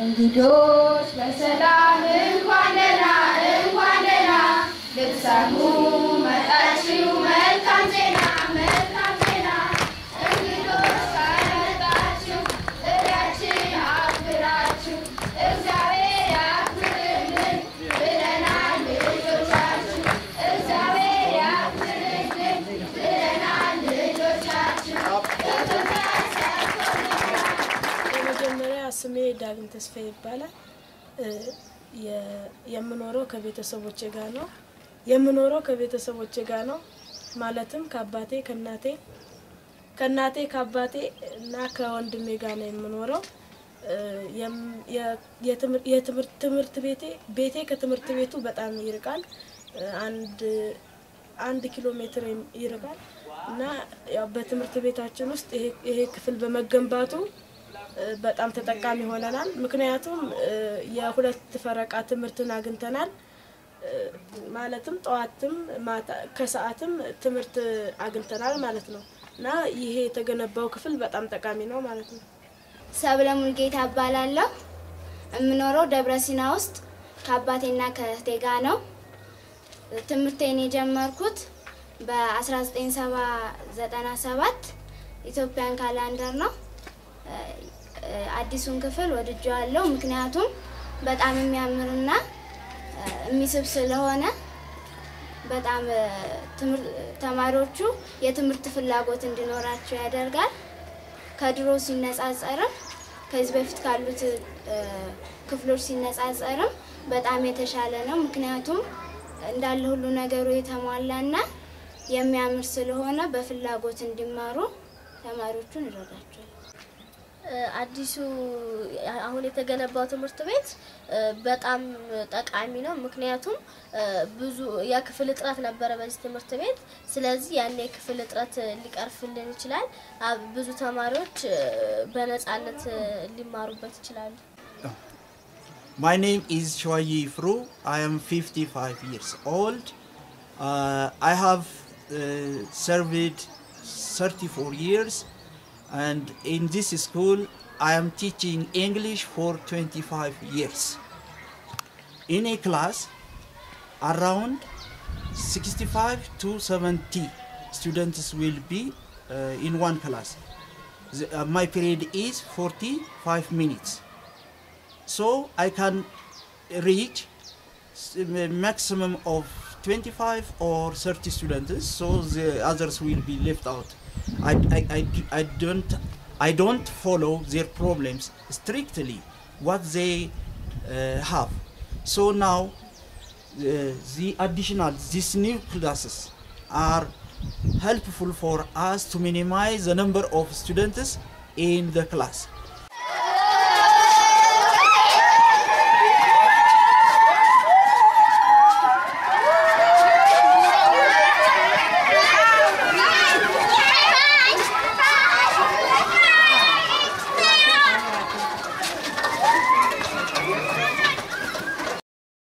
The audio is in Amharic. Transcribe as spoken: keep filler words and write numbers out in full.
እንግዶች በሰላም እንኳን ደህና እንኳን ደህና ልትሰሙ መጣችሁ መልካም ዜና መልካም ዜና እንግዶች ካመጣችሁ ጥሪያችን አክብራችሁ እግዚአብሔር ያክብርልን ብለናል ልጆቻችሁ እግዚአብሔር ያክብርልን ብለናል ልጆቻችሁ መጀመሪያ ስሜ ዳግም ተስፋ ይባላል የምኖረው ከቤተሰቦቼ ጋር ነው የምኖረው ከቤተሰቦቼ ጋር ነው ማለትም ከአባቴ ከናቴ ከናቴ ከአባቴ እና ከወንድሜ ጋር ነው የምኖረው የትምህርት ትምህርት ቤቴ ቤቴ ከትምህርት ቤቱ በጣም ይርቃል አንድ አንድ ኪሎ ሜትር ይርቃል እና ያው በትምህርት ቤታችን ውስጥ ይሄ ይሄ ክፍል በመገንባቱ በጣም ተጠቃሚ ሆነናል ምክንያቱም የሁለት ፈረቃ ትምህርትን አግኝተናል ማለትም ጧትም ማታ ከሰዓትም ትምህርት አግኝተናል ማለት ነው እና ይሄ የተገነባው ክፍል በጣም ጠቃሚ ነው ማለት ነው ሰብለ ሙልጌታ አባላለሁ እምኖረው ደብረሲና ውስጥ ከአባቴና ከእህቴ ጋር ነው ትምህርቴን የጀመርኩት በ1997 ኢትዮጵያን ካላንደር ነው አዲሱን ክፍል ወድጄዋለሁ ምክንያቱም በጣም የሚያምርና የሚስብ ስለሆነ በጣም ተማሪዎቹ የትምህርት ፍላጎት እንዲኖራቸው ያደርጋል ከድሮ ሲነጻጸርም ከዚህ በፊት ካሉት ክፍሎች ሲነጻጸርም በጣም የተሻለ ነው ምክንያቱም እንዳለ ሁሉ ነገሩ የተሟላና የሚያምር ስለሆነ በፍላጎት እንዲማሩ ተማሪዎቹን ይረዳቸዋል አዲሱ አሁን የተገነባው ትምህርት ቤት በጣም ጠቃሚ ነው ምክንያቱም ብዙ የክፍል እጥረት ነበር በዚህ ትምህርት ቤት ስለዚህ ያኔ የክፍል እጥረት ሊቀርፍልን ይችላል ብዙ ተማሪዎች በነጻነት ሊማሩበት ይችላሉ My name is Chwayi Fru. I am fifty-five years old. Uh, I have uh, served thirty-four years and in this school I am teaching English for twenty-five years. In a class around sixty-five to seventy students will be uh, in one class. The, uh, my period is forty-five minutes. So I can reach a maximum of twenty-five or thirty students so the others will be left out. I, I, I, I don't I don't follow their problems strictly what they uh, have. So now uh, the additional these new classes are helpful for us to minimize the number of students in the class.